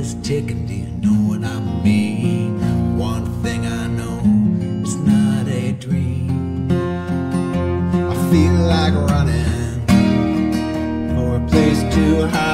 is ticking, do you know what I mean? One thing I know, it's not a dream. I feel like running for a place to hide.